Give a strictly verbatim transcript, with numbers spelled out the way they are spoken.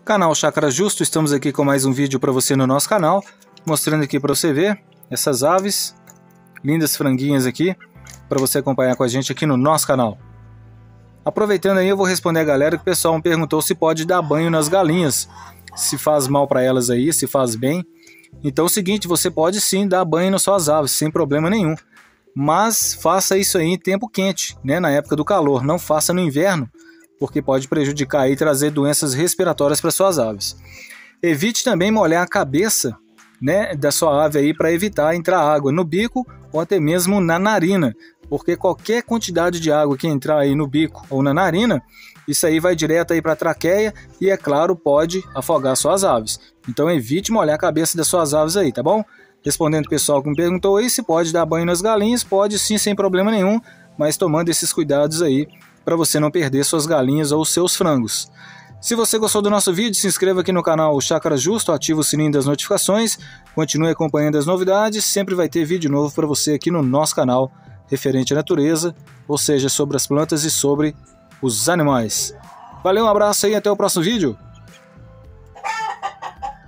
Canal Chácara Justo, estamos aqui com mais um vídeo para você no nosso canal, mostrando aqui para você ver essas aves, lindas franguinhas aqui, para você acompanhar com a gente aqui no nosso canal. Aproveitando aí, eu vou responder a galera que o pessoal me perguntou se pode dar banho nas galinhas, se faz mal para elas aí, se faz bem. Então é o seguinte, você pode sim dar banho nas suas aves, sem problema nenhum. Mas faça isso aí em tempo quente, né, na época do calor, não faça no inverno, porque pode prejudicar e trazer doenças respiratórias para suas aves. Evite também molhar a cabeça, né, da sua ave aí para evitar entrar água no bico ou até mesmo na narina, porque qualquer quantidade de água que entrar aí no bico ou na narina, isso aí vai direto aí para a traqueia e, é claro, pode afogar suas aves. Então evite molhar a cabeça das suas aves aí, tá bom? Respondendo o pessoal que me perguntou aí se pode dar banho nas galinhas, pode sim, sem problema nenhum, mas tomando esses cuidados aí para você não perder suas galinhas ou seus frangos. Se você gostou do nosso vídeo, se inscreva aqui no canal Chácara Justo, ativa o sininho das notificações, continue acompanhando as novidades, sempre vai ter vídeo novo para você aqui no nosso canal, referente à natureza, ou seja, sobre as plantas e sobre os animais. Valeu, um abraço aí, até o próximo vídeo.